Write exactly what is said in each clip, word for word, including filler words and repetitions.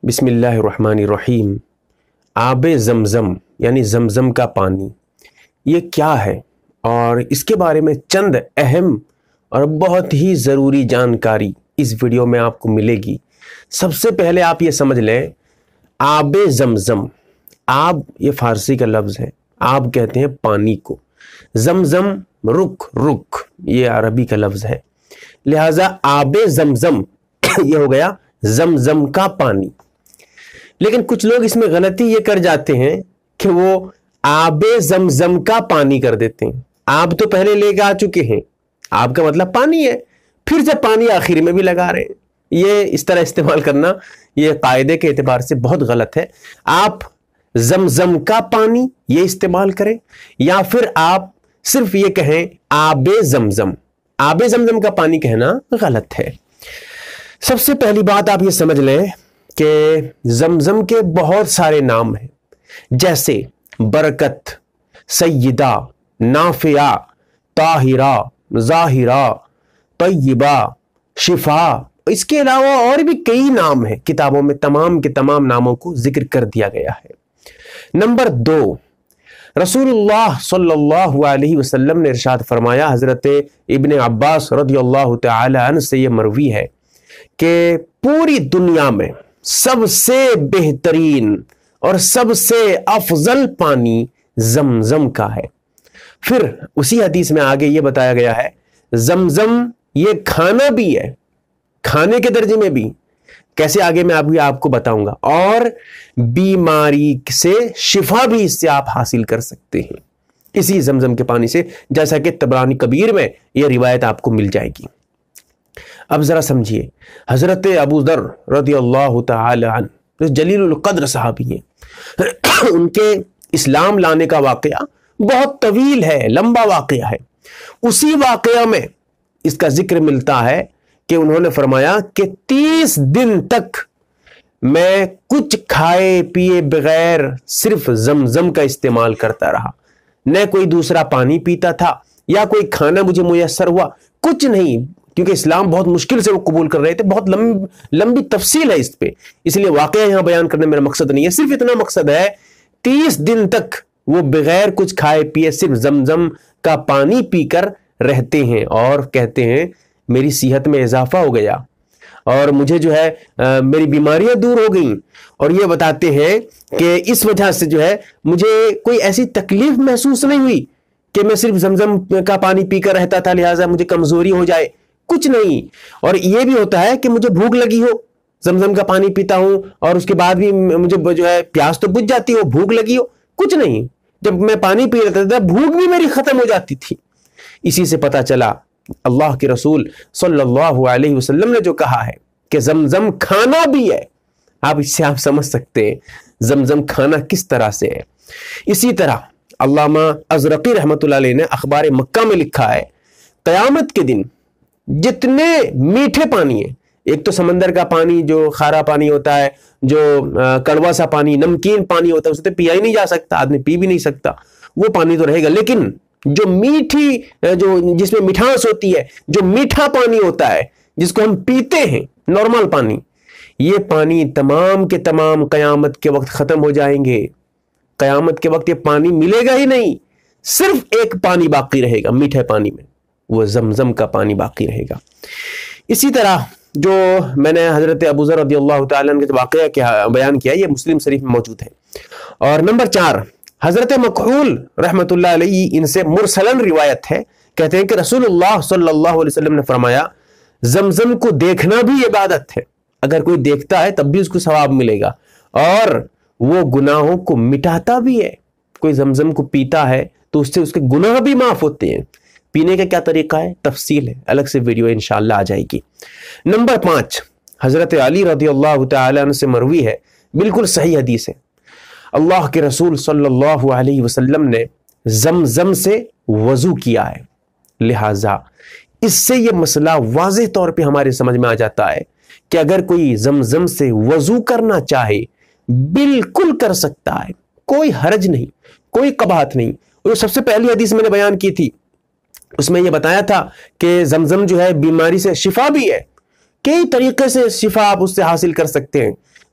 बिस्मिल्लाहिर्रहमानिर्रहीम। आब ज़मज़म यानी ज़मज़म का पानी, ये क्या है और इसके बारे में चंद अहम और बहुत ही ज़रूरी जानकारी इस वीडियो में आपको मिलेगी। सबसे पहले आप ये समझ लें, आब ज़मज़म, आब ये फ़ारसी का लफ्ज़ है, आब कहते हैं पानी को, ज़मज़म रुख रुख ये अरबी का लफ्ज़ है, लिहाजा आब ज़मज़म ये हो गया ज़मज़म का पानी। लेकिन कुछ लोग इसमें गलती ये कर जाते हैं कि वो आबे ज़मज़म का पानी कर देते हैं। आप तो पहले लेके आ चुके हैं, आप का मतलब पानी है, फिर से पानी आखिर में भी लगा रहे हैं। ये इस तरह इस्तेमाल करना ये कायदे के एतबार से बहुत गलत है। आप ज़मज़म का पानी ये इस्तेमाल करें या फिर आप सिर्फ ये कहें आबे ज़मज़म। आबे ज़मज़म का पानी कहना गलत है। सबसे पहली बात आप ये समझ लें कि ज़मज़म के बहुत सारे नाम हैं, जैसे बरकत, सय्यदा, नाफिया, ताहिरा, ज़ाहिरा, तय्यबा, शिफा। इसके अलावा और भी कई नाम हैं, किताबों में तमाम के तमाम नामों को जिक्र कर दिया गया है। नंबर दो, रसूलुल्लाह सल्लल्लाहु अलैहि वसल्लम ने इरशाद फरमाया, हजरत इब्ने अब्बास रदियल्लाहु तआला अन्हु से ये मरवी है कि पूरी दुनिया में सबसे बेहतरीन और सबसे अफजल पानी ज़मज़म का है। फिर उसी हदीस में आगे ये बताया गया है, ज़मज़म ये खाना भी है, खाने के दर्जे में भी, कैसे आगे मैं अभी आपको बताऊंगा, और बीमारी से शिफा भी इससे आप हासिल कर सकते हैं इसी ज़मज़म के पानी से, जैसा कि तबरानी कबीर में यह रिवायत आपको मिल जाएगी। अब जरा समझिए, हजरत अबू दर रदियल्लाहु तआला अन्हु जलीलुल क़द्र साहबी हैं, उनके इस्लाम लाने का वाक़या बहुत तवील है, लंबा वाक़या है। उसी वाक़या में इसका जिक्र मिलता है कि उन्होंने फरमाया कि तीस दिन तक मैं कुछ खाए पिए बगैर सिर्फ ज़मज़म का इस्तेमाल करता रहा, न कोई दूसरा पानी पीता था या कोई खाना मुझे मुयस्सर हुआ, कुछ नहीं, क्योंकि इस्लाम बहुत मुश्किल से वो कबूल कर रहे थे। बहुत लंबी लंबी तफसील है इस पे, इसलिए वाकया यहां बयान करने मेरा मकसद नहीं है, सिर्फ इतना मकसद है, तीस दिन तक वो बगैर कुछ खाए पिए सिर्फ ज़मज़म का पानी पीकर रहते हैं और कहते हैं मेरी सेहत में इजाफा हो गया और मुझे जो है आ, मेरी बीमारियां दूर हो गई। और ये बताते हैं कि इस वजह से जो है मुझे कोई ऐसी तकलीफ महसूस नहीं हुई कि मैं सिर्फ ज़मज़म का पानी पीकर रहता था, लिहाजा मुझे कमजोरी हो जाए, कुछ नहीं। और ये भी होता है कि मुझे भूख लगी हो, ज़मज़म का पानी पीता हूं और उसके बाद भी मुझे जो है प्यास तो बुझ जाती हो, भूख लगी हो, कुछ नहीं, जब मैं पानी पी लेता था भूख भी मेरी खत्म हो जाती थी। इसी से पता चला अल्लाह के रसूल सल्लल्लाहु अलैहि वसल्लम ने जो कहा है कि ज़मज़म खाना भी है, आप इससे आप समझ सकते हैं ज़मज़म खाना किस तरह से है। इसी तरह अल्लामा अज़रक़ी रहमतुल्लाह अलैह ने अखबार मक्का में लिखा है, क़यामत के दिन जितने मीठे पानी है, एक तो समंदर का पानी जो खारा पानी होता है, जो कड़वा सा पानी, नमकीन पानी होता है, उसे तो पिया ही नहीं जा सकता, आदमी पी भी नहीं सकता, वो पानी तो रहेगा। लेकिन जो मीठी, जो जिसमें मिठास होती है, जो मीठा पानी होता है जिसको हम पीते हैं, नॉर्मल पानी, ये पानी तमाम के तमाम कयामत के वक्त खत्म हो जाएंगे। कयामत के वक्त ये पानी मिलेगा ही नहीं, सिर्फ एक पानी बाकी रहेगा मीठे पानी में, वो ज़मज़म का पानी बाकी रहेगा। इसी तरह जो मैंने हजरत अबू ज़र रज़ियल्लाहु तआला अन्हु के वाक़या क्या बयान किया, ये मुस्लिम शरीफ में मौजूद है। और नंबर चार, हजरत मकहूल रहमतुल्लाह अलैहि इनसे मुरसलन रिवायत है, कहते हैं कि रसूलुल्लाह सल्लल्लाहु अलैहि वसल्लम ने फरमाया, ज़मज़म को देखना भी इबादत है, अगर कोई देखता है तब भी उसको सवाब मिलेगा और वो गुनाहों को मिटाता भी है। कोई ज़मज़म को पीता है तो उससे उसके गुनाह भी माफ होते हैं। पीने का क्या तरीका है, तफसील है, अलग से वीडियो इंशाअल्लाह आ जाएगी। नंबर पांच, हजरत अली रदियल्लाहु तआला अन्हु से मरवी है, बिल्कुल सही हदीस है, अल्लाह के रसूल सल्लल्लाहु अलैहि वसल्लम ने ज़मज़म से वज़ू किया है, लिहाजा इससे यह मसला वाज़ेह तौर पे हमारे समझ में आ जाता है कि अगर कोई ज़मज़म से वज़ू करना चाहे बिल्कुल कर सकता है, कोई हरज नहीं, कोई कबाहत नहीं। और सबसे पहली हदीस मैंने बयान की थी, उसमें यह बताया था कि ज़मज़म जो है बीमारी से शिफा भी है, कई तरीके से शिफा आप उससे हासिल कर सकते हैं।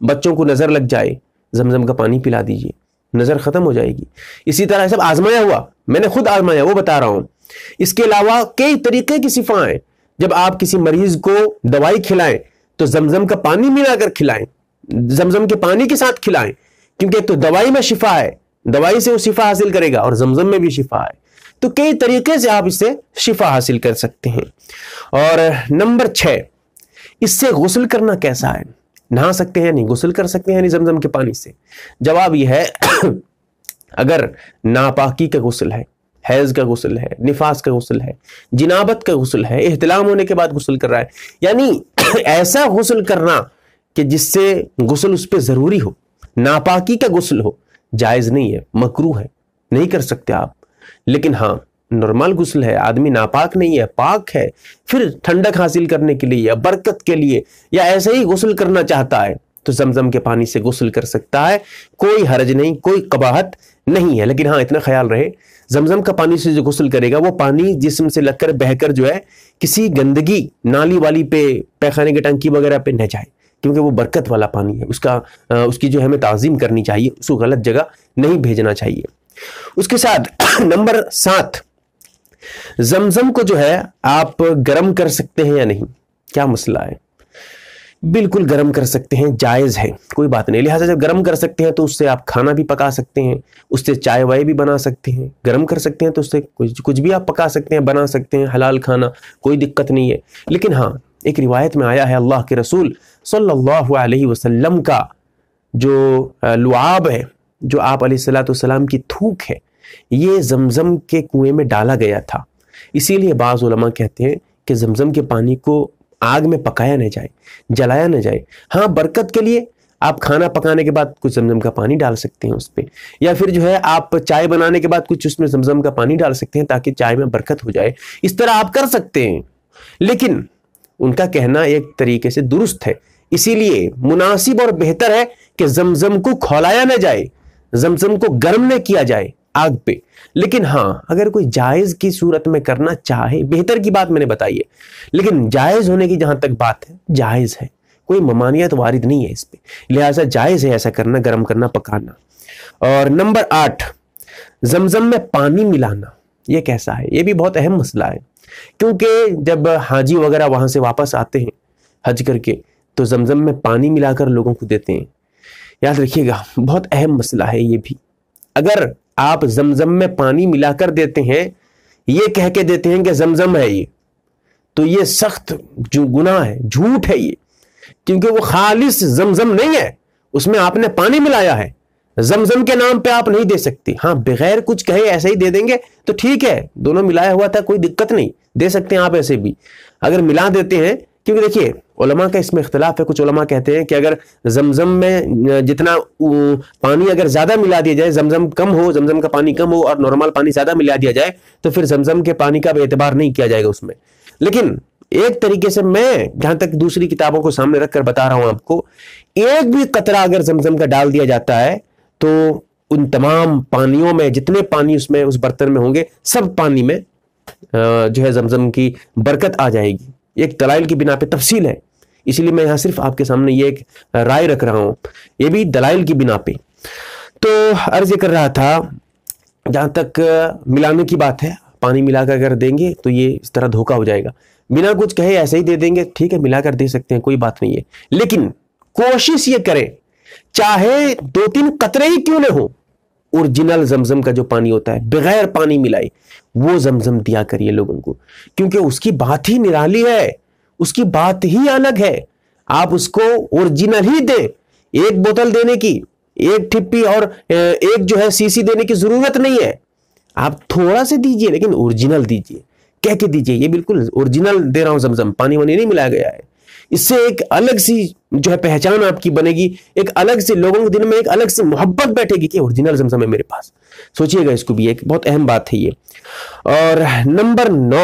بچوں کو نظر لگ جائے زمزم کا پانی پلا دیجیے، نظر ختم ہو جائے گی۔ اسی طرح سب آزمایا ہوا، میں نے خود آزمایا، وہ بتا رہا ہوں۔ اس کے علاوہ کئی طریقے کی شفا ہیں۔ جب آپ کسی مریض کو دوائی کھلائیں تو زمزم کا پانی ملا کر کھلائیں، زمزم کے پانی کے ساتھ کھلائیں، کیونکہ تو دوائی میں شفا ہے، دوائی سے وہ شفا حاصل کرے گا، اور زمزم میں بھی شفا ہے۔ تو کئی طریقے سے آپ اس سے شفا حاصل کر سکتے ہیں۔ اور نمبر چھ، اس سے غسل کرنا کیسا ہے؟ نہا سکتے ہیں نہیں، غسل کر سکتے ہیں نہیں زمزم کے پانی سے؟ جواب یہ ہے اگر ناپاکی کا غسل ہے، حیض کا غسل ہے، نفاس کا غسل ہے، جنابت کا غسل ہے، احتلام ہونے کے بعد غسل کر رہا ہے، یعنی ایسا غسل کرنا کہ جس سے غسل اس پہ ضروری ہو، ناپاکی کا غسل ہو، جائز نہیں ہے، مکروہ ہے، نہیں کر سکتے آپ۔ لیکن ہاں نارمل غسل ہے، آدمی ناپاک نہیں ہے، پاک ہے، پھر ٹھنڈک حاصل کرنے کے لیے یا برکت کے لیے یا ایسے ہی غسل کرنا چاہتا ہے تو زمزم کے پانی سے غسل کر سکتا ہے، کوئی حرج نہیں، کوئی قباحت نہیں ہے۔ لیکن ہاں اتنا خیال رہے، زمزم کا پانی سے جو غسل کرے گا وہ پانی جسم سے لگ کر بہہ کر جو ہے کسی گندگی نالی والی پہ، پیخانے کی ٹنکی وغیرہ پہ نہ جائے، کیونکہ وہ برکت والا پانی ہے، اس کا اس کی جو ہمیں تعظیم کرنی چاہیے، اس کو غلط جگہ نہیں بھیجنا چاہیے۔ اس کے ساتھ نمبر سات، زمزم کو جو ہے آپ گرم کر سکتے ہیں یا نہیں؟ کیا مسئلہ ہے؟ بالکل گرم کر سکتے ہیں، جائز ہے، کوئی بات نہیں۔ لہٰذا جب گرم کر سکتے ہیں تو اس سے آپ کھانا بھی پکا سکتے ہیں، اس سے چائے وائے بھی بنا سکتے ہیں۔ گرم کر سکتے ہیں تو اس سے کچھ کچھ بھی آپ پکا سکتے ہیں، بنا سکتے ہیں، حلال کھانا، کوئی دقت نہیں ہے۔ لیکن ہاں ایک روایت میں آیا ہے اللہ کے رسول صلی اللہ علیہ وسلم کا جو لعاب ہے، جو آپ علیہ الصلوۃ والسلام کی تھوک ہے، یہ زمزم کے کنویں میں ڈالا گیا تھا۔ اسی لیے بعض علماء کہتے ہیں کہ زمزم کے پانی کو آگ میں پکایا نہ جائے، جلایا نہ جائے۔ ہاں برکت کے لیے آپ کھانا پکانے کے بعد کچھ زمزم کا پانی ڈال سکتے ہیں اس پہ، یا پھر جو ہے آپ چائے بنانے کے بعد کچھ اس میں زمزم کا پانی ڈال سکتے ہیں تاکہ چائے میں برکت ہو جائے۔ اس طرح آپ کر سکتے ہیں، لیکن ان کا کہنا ایک طریقے سے درست ہے۔ اسی لیے مناسب اور بہتر ہے کہ زمزم کو کھولایا نہ جائے، زمزم کو گرم نہ کیا جائے آگ پہ۔ لیکن ہاں اگر کوئی جائز کی صورت میں کرنا چاہے، بہتر کی بات میں نے بتائی ہے، لیکن جائز ہونے کی جہاں تک بات ہے، جائز ہے، کوئی ممانعت وارد نہیں ہے اس پہ، لہٰذا جائز ہے ایسا کرنا، گرم کرنا، پکانا۔ اور نمبر آٹھ، زمزم میں پانی ملانا، یہ کیسا ہے؟ یہ بھی بہت اہم مسئلہ ہے، کیونکہ جب حاجی وغیرہ وہاں سے واپس آتے ہیں حج کر کے تو زمزم میں پانی ملا کر لوگوں کو دیتے ہیں۔ یاد رکھیے گا بہت اہم مسئلہ ہے یہ بھی۔ اگر آپ زمزم میں پانی ملا کر دیتے ہیں، یہ کہہ کے دیتے ہیں کہ زمزم ہے یہ، تو یہ سخت جو گناہ ہے، جھوٹ ہے یہ، کیونکہ وہ خالص زمزم نہیں ہے، اس میں آپ نے پانی ملایا ہے۔ زمزم کے نام پہ آپ نہیں دے سکتے۔ ہاں بغیر کچھ کہے ایسے ہی دے دیں گے تو ٹھیک ہے، دونوں ملایا ہوا تھا، کوئی دقت نہیں، دے سکتے ہیں آپ ایسے بھی۔ اگر ملا دیتے ہیں، کیونکہ دیکھیے علماء کا اس میں اختلاف ہے، کچھ علماء کہتے ہیں کہ اگر زمزم میں جتنا پانی اگر زیادہ ملا دیا جائے، زمزم کم ہو، زمزم کا پانی کم ہو اور نارمل پانی زیادہ ملا دیا جائے تو پھر زمزم کے پانی کا بھی اعتبار نہیں کیا جائے گا اس میں۔ لیکن ایک طریقے سے میں جہاں تک دوسری کتابوں کو سامنے رکھ کر بتا رہا ہوں آپ کو، ایک بھی قطرہ اگر زمزم کا ڈال دیا جاتا ہے تو ان تمام پانیوں میں جتنے پانی اس میں اس برتن میں ہوں گے، سب پانی میں جو ہے زمزم کی برکت آ جائے گی۔ ایک دلائل کی بنا پہ تفصیل ہے، اس لیے میں یہاں صرف آپ کے سامنے یہ ایک رائے رکھ رہا ہوں، یہ بھی دلائل کی بنا پہ۔ تو عرض یہ کر رہا تھا، جہاں تک ملانے کی بات ہے، پانی ملا کر اگر دیں گے تو یہ اس طرح دھوکہ ہو جائے گا، بنا کچھ کہے ایسے ہی دے دیں گے، ٹھیک ہے ملا کر دے سکتے ہیں، کوئی بات نہیں ہے، لیکن کوشش یہ کریں چاہے دو تین قطرے ہی کیوں نہ ہو، اوریجنل زمزم کا جو پانی ہوتا ہے بغیر پانی ملائے وہ زمزم دیا کریے لوگوں کو، کیونکہ اس کی بات ہی نرالی ہے، اس کی بات ہی الگ ہے۔ آپ اس کو اوریجنل ہی دیں، ایک بوتل دینے کی، ایک ٹھپی اور ایک جو ہے سی سی دینے کی ضرورت نہیں ہے، آپ تھوڑا سے دیجئے لیکن اوریجنل دیجئے، کہہ کے دیجئے یہ بالکل اوریجنل دے رہا ہوں، زمزم پانی وانی نہیں ملایا گیا ہے۔ اس سے ایک الگ سی جو ہے پہچان آپ کی بنے گی، ایک الگ سے لوگوں کے دل میں ایک الگ سے محبت بیٹھے گی کہ اوریجنل زمزم ہے میرے پاس۔ سوچئے گا اس کو بھی، ایک بہت اہم بات ہے یہ۔ اور نمبر نو،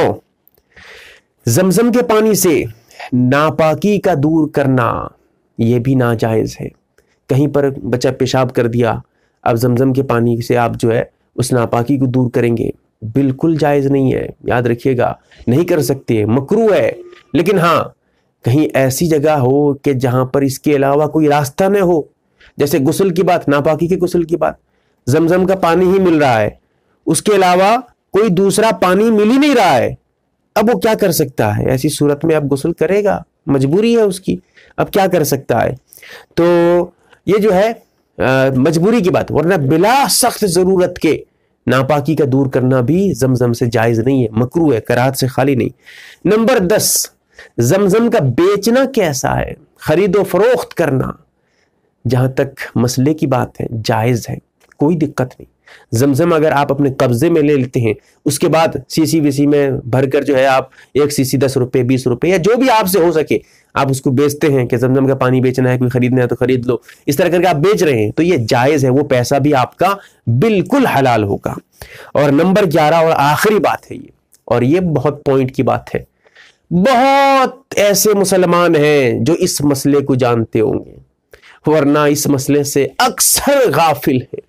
زمزم کے پانی سے ناپاکی کا دور کرنا، یہ بھی ناجائز ہے۔ کہیں پر بچہ پیشاب کر دیا، اب زمزم کے پانی سے آپ جو ہے اس ناپاکی کو دور کریں گے، بالکل جائز نہیں ہے، یاد رکھیے گا، نہیں کر سکتے، مکروہ ہے۔ لیکن ہاں कहीं ऐसी जगह हो कि जहां पर इसके अलावा कोई रास्ता न हो। जैसे गुस्ल की बात, नापाकी के गुस्ल की बात, जमजम का पानी ही मिल रहा है, उसके अलावा कोई दूसरा पानी मिल ही नहीं रहा है, अब वो क्या कर सकता है? ऐसी सूरत में अब गुस्ल करेगा, मजबूरी है उसकी, अब क्या कर सकता है? तो ये जो है आ, मजबूरी की बात, वरना बिला सख्त जरूरत के नापाकी का दूर करना भी जमजम से जायज नहीं है, मकरूह है, कराहत से खाली नहीं। नंबर दस, जमजम का बेचना कैसा है? खरीदो फरोख्त करना, जहां तक मसले की बात है, जायज है, कोई दिक्कत नहीं। जमजम अगर आप अपने कब्जे में ले लेते हैं, उसके बाद सीसी वीसी में भरकर जो है आप एक सीसी दस रुपए बीस रुपए या जो भी आपसे हो सके आप उसको बेचते हैं कि जमजम का पानी बेचना है, कोई खरीदना है तो खरीद लो, इस तरह करके आप बेच रहे हैं, तो ये जायज है, वो पैसा भी आपका बिल्कुल हलाल होगा। और नंबर ग्यारह और आखिरी बात है ये, और ये बहुत पॉइंट की बात है, बहुत ऐसे मुसलमान हैं जो इस मसले को जानते होंगे वरना इस मसले से अक्सर गाफिल है।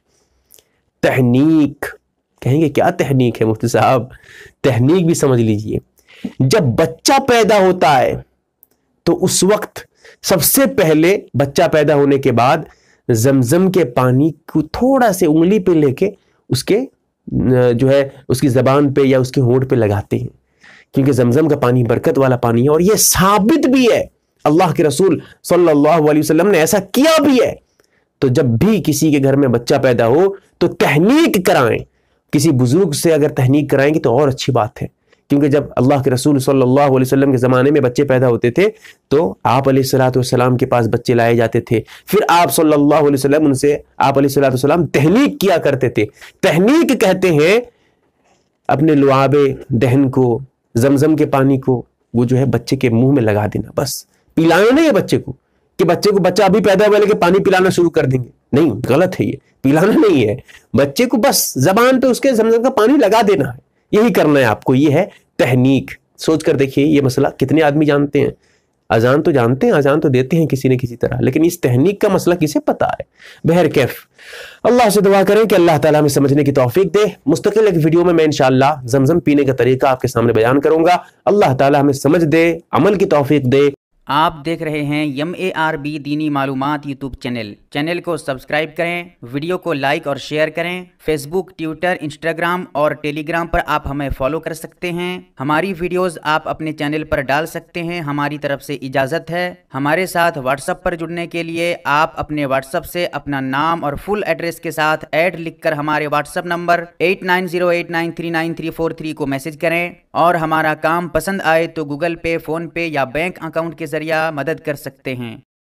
तहनीक, कहेंगे क्या तहनीक है मुफ्ती साहब? तहनीक भी समझ लीजिए। जब बच्चा पैदा होता है तो उस वक्त सबसे पहले बच्चा पैदा होने के बाद जमजम के पानी को थोड़ा से उंगली पे लेके उसके जो है उसकी जबान पे या उसके होंठ पे लगाते हैं, क्योंकि जमजम का पानी बरकत वाला पानी है और यह साबित भी है, अल्लाह के रसूल सल्लल्लाहु अलैहि वसल्लम ने ऐसा किया भी है। तो जब भी किसी के घर में बच्चा पैदा हो तो तहनीक कराएं, किसी बुजुर्ग से अगर तहनीक कराएंगे तो और अच्छी बात है, क्योंकि जब अल्लाह के रसूल सल्लल्लाहु अलैहि वसल्लम के ज़माने में बच्चे पैदा होते थे तो आप अलैहिस्सलातु वस्सलाम के पास बच्चे लाए जाते थे, फिर आप सल्लल्लाहु अलैहि वसल्लम उनसे आप अलैहिस्सलातु वस्सलाम तहनीक किया करते थे। तहनीक कहते हैं अपने लुआबे दहन को, जमजम के पानी को वो जो है बच्चे के मुंह में लगा देना, बस पिलाना नहीं है बच्चे को कि बच्चे को बच्चा अभी पैदा हुआ लेके पानी पिलाना शुरू कर देंगे, नहीं, गलत है ये, पिलाना नहीं है बच्चे को, बस जबान पे उसके जमजम का पानी लगा देना है, यही करना है आपको, ये है तहनीक। सोच कर देखिए ये मसला कितने आदमी जानते हैं, अजान तो जानते हैं, अजान तो देते हैं किसी न किसी तरह, लेकिन इस तहनीक का मसला किसे पता है? बहर कैफ अल्लाह से दुआ करें कि अल्लाह ताला हमें समझने की तौफीक दे। मुस्तकिल एक वीडियो में मैं इंशाअल्लाह जमजम पीने का तरीका आपके सामने बयान करूंगा। अल्लाह ताला हमें समझ दे, अमल की तौफीक दे। आप देख रहे हैं एम ए आर बी दीनी मालूमात यूट्यूब चैनल। चैनल को सब्सक्राइब करें, वीडियो को लाइक और शेयर करें। फेसबुक, ट्विटर, इंस्टाग्राम और टेलीग्राम पर आप हमें फॉलो कर सकते हैं। हमारी वीडियोस आप अपने चैनल पर डाल सकते हैं, हमारी तरफ से इजाज़त है। हमारे साथ व्हाट्सएप पर जुड़ने के लिए आप अपने व्हाट्सएप से अपना नाम और फुल एड्रेस के साथ ऐड लिखकर हमारे WhatsApp number eight nine zero eight nine three nine three four three को मैसेज करें, और हमारा काम पसंद आए तो गूगल पे, फ़ोन पे या बैंक अकाउंट के जरिए मदद कर सकते हैं।